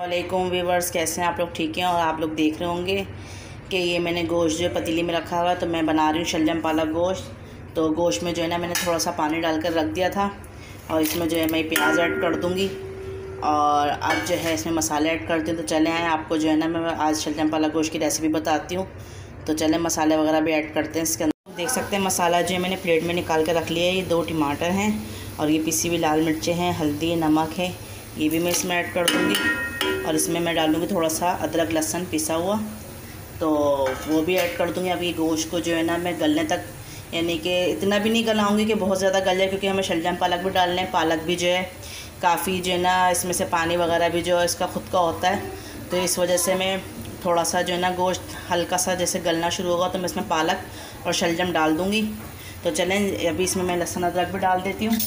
वालेकुम व्यूवर्स, कैसे हैं आप लोग? ठीक हैं। और आप लोग देख रहे होंगे कि ये मैंने गोश्त जो पतीली में रखा हुआ है, तो मैं बना रही हूँ शलजम पालक गोश्त। तो गोश्त में जो है ना मैंने थोड़ा सा पानी डालकर रख दिया था और इसमें जो है मैं प्याज ऐड कर दूँगी और अब जो है इसमें मसाले ऐड करती हूँ। तो चले आएँ, आपको जो है ना मैं आज शलजम पालक गोश्त की रेसिपी बताती हूँ। तो चलें मसाले वगैरह भी ऐड करते हैं इसके अंदर। देख सकते हैं मसाला जो है मैंने प्लेट में निकाल कर रख लिया है। ये 2 टमाटर हैं और ये पिसी हुई लाल मिर्चें हैं, हल्दी, नमक है, ये भी मैं इसमें ऐड कर दूँगी। और इसमें मैं डालूँगी थोड़ा सा अदरक लहसुन पिसा हुआ, तो वो भी ऐड कर दूँगी। अब ये गोश्त को जो है ना मैं गलने तक, यानी कि इतना भी नहीं गलाऊँगी कि बहुत ज़्यादा गल जाए, क्योंकि हमें शलजम पालक भी डालना है। पालक भी जो है काफ़ी जो है ना इसमें से पानी वगैरह भी जो है इसका खुद का होता है, तो इस वजह से मैं थोड़ा सा जो है ना गोश्त हल्का सा जैसे गलना शुरू होगा तो मैं इसमें पालक और शलजम डाल दूँगी। तो चलें अभी इसमें मैं लहसुन अदरक भी डाल देती हूँ।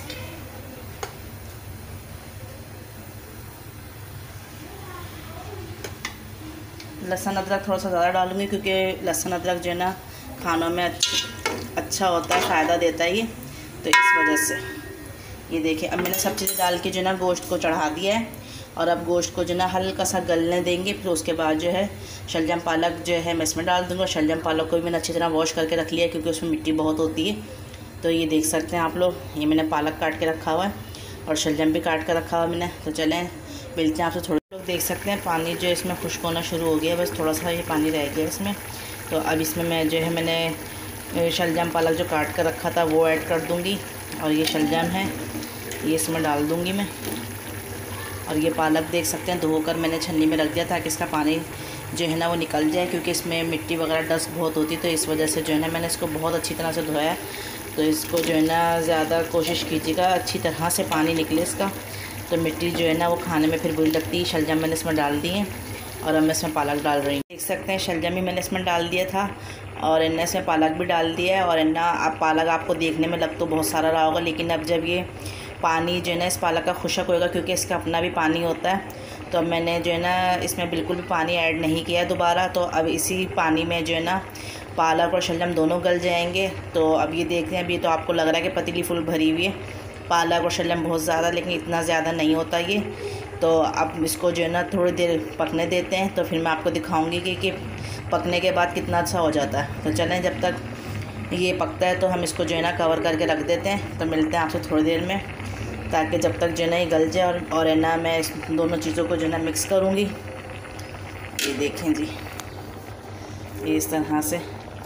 लहसुन अदरक थोड़ा सा ज़्यादा डालूँगी क्योंकि लहसुन अदरक जो है ना खानों में अच्छा होता है, फ़ायदा देता है ये, तो इस वजह से। ये देखिए अब मैंने सब चीज़ें डाल के जो है ना गोश्त को चढ़ा दिया है और अब गोश्त को जो है ना हल्का सा गलने देंगे। फिर उसके बाद जो है शलजम पालक जो है मैं इसमें डाल दूँगा। शलजम पालक को भी मैंने अच्छी तरह वॉश करके रख लिया है क्योंकि उसमें मिट्टी बहुत होती है। तो ये देख सकते हैं आप लोग, ये मैंने पालक काट के रखा हुआ है और शलजम भी काट कर रखा हुआ मैंने। तो चलें मिलते हैं आपसे थोड़े। लोग देख सकते हैं पानी जो इसमें खुश्क होना शुरू हो गया है, बस थोड़ा सा ये पानी रह गया इसमें। तो अब इसमें मैं जो है मैंने शलजम पालक जो काट कर रखा था वो ऐड कर दूँगी और ये शलजम है ये इसमें डाल दूँगी मैं। और ये पालक देख सकते हैं धोकर मैंने छन्नी में रख दिया ताकि इसका पानी जो है ना वो निकल जाए, क्योंकि इसमें मिट्टी वगैरह डस्ट बहुत होती है, तो इस वजह से जो है ना मैंने इसको बहुत अच्छी तरह से धोया है। तो इसको जो है ना ज़्यादा कोशिश कीजिएगा अच्छी तरह से पानी निकले इसका, तो मिट्टी जो है ना वो खाने में फिर बुरी लगती है। शलजम मैंने इसमें डाल दी है और अब मैं इसमें पालक डाल रही हूँ। देख सकते हैं शलजम भी मैंने इसमें डाल दिया था और इन्हें इसमें पालक भी डाल दिया है। और इन्ना अब पालक आपको देखने में लग तो बहुत सारा रहा होगा, लेकिन अब जब ये पानी जो है ना इस पालक का खुशक होएगा, क्योंकि इसका अपना भी पानी होता है, तो अब मैंने जो है ना इसमें बिल्कुल भी पानी ऐड नहीं किया है दोबारा। तो अब इसी पानी में जो है ना पालक और शलजम दोनों गल जाएंगे। तो अब ये देखते हैं, अभी तो आपको लग रहा है कि पतीली फुल भरी हुई है, पालक और शलजम बहुत ज़्यादा, लेकिन इतना ज़्यादा नहीं होता ये। तो अब इसको जो है ना थोड़ी देर पकने देते हैं, तो फिर मैं आपको दिखाऊंगी कि पकने के बाद कितना अच्छा हो जाता है। तो चलें जब तक ये पकता है तो हम इसको जो है ना कवर करके रख देते हैं। तो मिलते हैं आपसे थोड़ी देर में, ताकि जब तक जो है ना ये गल जाए और है ना मैं इस दोनों चीज़ों को जो है ना मिक्स करूँगी। ये देखें जी, ये इस तरह से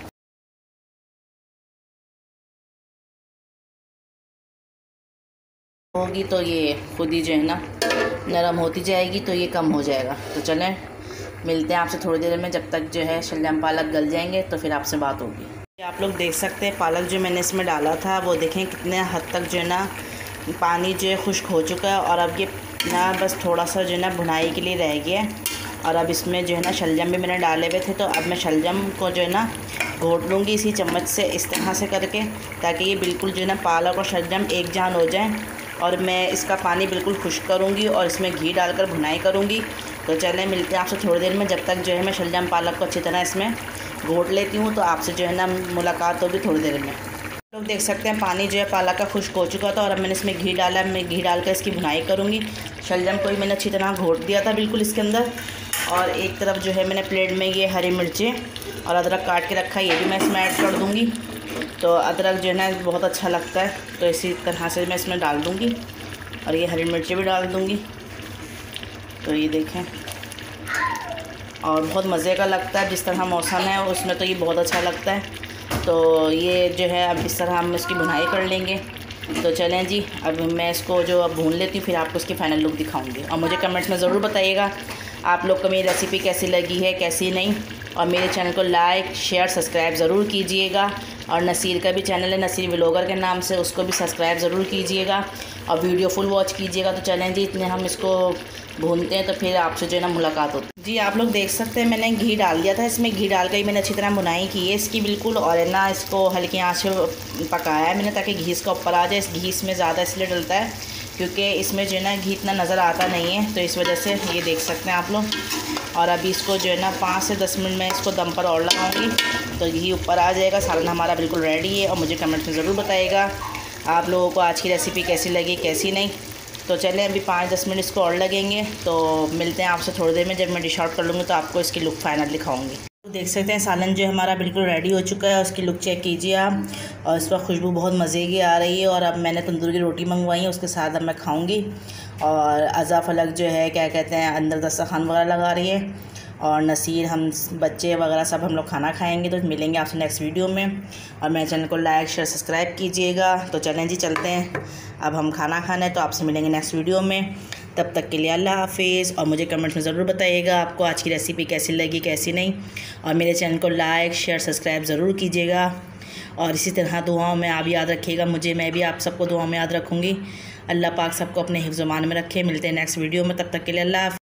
होगी तो ये खुद ही जो है ना नरम होती जाएगी, तो ये कम हो जाएगा। तो चलें मिलते हैं आपसे थोड़ी देर में, जब तक जो है शलजम पालक गल जाएंगे तो फिर आपसे बात होगी। आप लोग देख सकते हैं पालक जो मैंने इसमें डाला था वो देखें कितने हद तक जो है ना पानी जो है खुश्क हो चुका है। और अब ये ना बस थोड़ा सा जो है ना भुनाई के लिए रह गया है। और अब इसमें जो है ना शलजम भी मैंने डाले हुए थे, तो अब मैं शलजम को जो है ना घोट लूँगी इसी चम्मच से इस तरह से करके, ताकि ये बिल्कुल जो है ना पालक और शलजम एक जान हो जाए। और मैं इसका पानी बिल्कुल खुश्क करूँगी और इसमें घी डालकर भुनाई करूँगी। तो चलें मिलते हैं आपसे थोड़ी देर में, जब तक जो है मैं शलजम पालक को अच्छी तरह इसमें घोट लेती हूँ। तो आपसे जो है ना मुलाकात होगी थोड़ी देर में। लोग देख सकते हैं पानी जो है पालक का खुश्क हो चुका था और अब मैंने इसमें घी डाला है। मैं घी डालकर इसकी भुनाई करूँगी। शलजम को भी मैंने अच्छी तरह घोट दिया था बिल्कुल इसके अंदर। और एक तरफ जो है मैंने प्लेट में ये हरी मिर्चें और अदरक काट के रखा है, ये भी मैं इसमें ऐड कर दूँगी। तो अदरक जो है ना बहुत अच्छा लगता है, तो इसी तरह से मैं इसमें डाल दूँगी और ये हरी मिर्चें भी डाल दूँगी। तो ये देखें, और बहुत मज़े का लगता है, जिस तरह मौसम है उसमें तो ये बहुत अच्छा लगता है। तो ये जो है अब इस तरह हम इसकी भुनाई कर लेंगे। तो चलें जी, अब मैं इसको जो अब भून लेती हूँ, फिर आपको इसकी फ़ाइनल लुक दिखाऊंगी। और मुझे कमेंट्स में ज़रूर बताइएगा आप लोग को मेरी रेसिपी कैसी लगी है, कैसी नहीं। और मेरे चैनल को लाइक शेयर सब्सक्राइब ज़रूर कीजिएगा। और नसीर का भी चैनल है, नसीर व्लॉगर के नाम से, उसको भी सब्सक्राइब ज़रूर कीजिएगा और वीडियो फुल वॉच कीजिएगा। तो चलें जी, इतने हम इसको भूनते हैं तो फिर आपसे जो है ना मुलाकात होती है। जी आप लोग देख सकते हैं मैंने घी डाल दिया था इसमें, घी डाल कर ही मैंने अच्छी तरह भुनाई की है इसकी बिल्कुल। और है ना इसको हल्की आँच पे पकाया है मैंने, ताकि घी इसका ऊपर आ जाए। इस घी इसमें ज़्यादा इसलिए डलता है क्योंकि इसमें जो है ना घी इतना नज़र आता नहीं है, तो इस वजह से ये देख सकते हैं आप लोग। और अभी इसको जो है ना 5 से 10 मिनट में इसको दम पर और लगाऊंगी, तो घी ऊपर आ जाएगा। सालन हमारा बिल्कुल रेडी है। और मुझे कमेंट में ज़रूर बताइएगा आप लोगों को आज की रेसिपी कैसी लगी, कैसी नहीं। तो चलें अभी 5-10 मिनट इसको और लगेंगे, तो मिलते हैं आपसे थोड़ी देर में। जब मैं डिश आउट कर लूँगी तो आपको इसकी लुक फाइनल दिखाऊंगी। तो देख सकते हैं सालन जो हमारा बिल्कुल रेडी हो चुका है। उसकी लुक चेक कीजिए आप, और इस वक्त खुशबू बहुत मज़े की आ रही है। और अब मैंने तंदूर की रोटी मंगवाई है, उसके साथ अब मैं खाऊंगी। और अज़ा फलक जो है क्या कहते हैं अंदर दस्तरखान वगैरह लगा रही है, और नसीर हम बच्चे वगैरह सब हम लोग खाना खाएंगे। तो मिलेंगे आपसे नेक्स्ट वीडियो में, और मेरे चैनल को लाइक शेयर सब्सक्राइब कीजिएगा। तो चलें जी चलते हैं, अब हम खाना खाना है। तो आपसे मिलेंगे नेक्स्ट वीडियो में, तब तक के लिए अल्लाह हाफिज़। और मुझे कमेंट्स में ज़रूर बताइएगा आपको आज की रेसिपी कैसी लगी कैसी नहीं, और मेरे चैनल को लाइक शेयर सब्सक्राइब ज़रूर कीजिएगा। और इसी तरह दुआओं में आप याद रखिएगा मुझे, मैं भी आप सबको दुआओं में याद रखूँगी। अल्लाह पाक सबको अपने हिफ्ज़-ओ-मान में रखे। मिलते हैं नेक्स्ट वीडियो में, तब तक के लिए अल्लाह हाफ़िज़।